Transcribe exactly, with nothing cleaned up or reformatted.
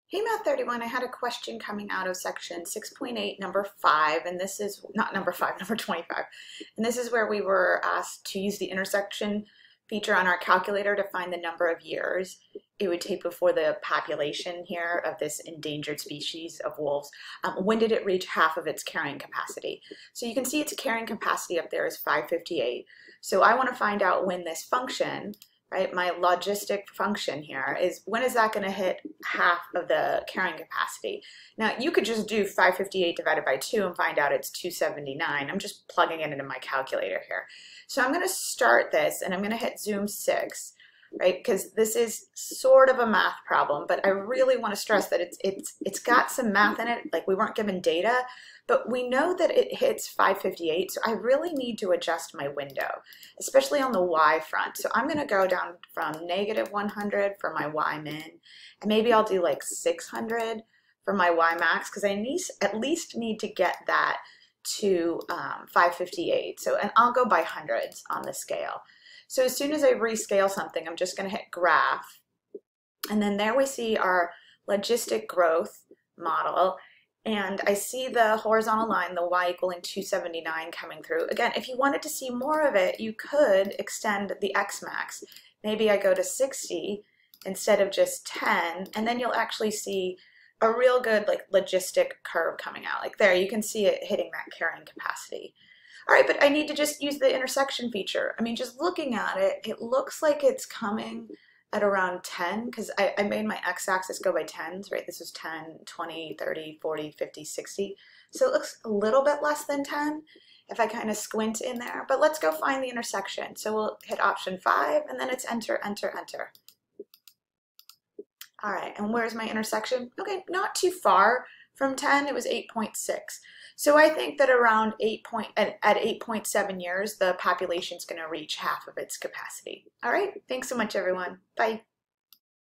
Hey Math thirty-one, I had a question coming out of section six point eight, number five, and this is, not number five, number twenty-five. And this is where we were asked to use the intersection feature on our calculator to find the number of years it would take before the population here of this endangered species of wolves. Um, when did it reach half of its carrying capacity? So you can see its carrying capacity up there is five hundred fifty-eight. So I want to find out when this function, right, my logistic function here is when is that going to hit half of the carrying capacity. Now you could just do five hundred fifty-eight divided by two and find out it's two hundred seventy-nine. I'm just plugging it into my calculator here. So I'm going to start this and I'm going to hit zoom six, right, because this is sort of a math problem, but I really want to stress that it's it's it's got some math in it. Like, we weren't given data, but we know that it hits five hundred fifty-eight, so I really need to adjust my window, especially on the y front. So I'm going to go down from negative one hundred for my y min, and maybe I'll do like six hundred for my y max, because I need, at least need to get that to um, five hundred fifty-eight. So, and I'll go by hundreds on the scale. So as soon as I rescale something, I'm just going to hit graph, and then there we see our logistic growth model. And I see the horizontal line, the y equaling two hundred seventy-nine coming through. Again, if you wanted to see more of it, you could extend the x max. Maybe I go to sixty instead of just ten, and then you'll actually see a real good like logistic curve coming out. Like there, you can see it hitting that carrying capacity. All right, but I need to just use the intersection feature. I mean, just looking at it, it looks like it's coming at around ten, because I, I made my x-axis go by tens, right? This is ten, twenty, thirty, forty, fifty, sixty. So it looks a little bit less than ten if I kind of squint in there. But let's go find the intersection. So we'll hit option five, and then it's enter, enter, enter. All right, and where's my intersection? Okay, not too far from ten. It was eight point six. So I think that around eight point, at, at eight point seven years, the population is going to reach half of its capacity. All right, thanks so much, everyone. Bye.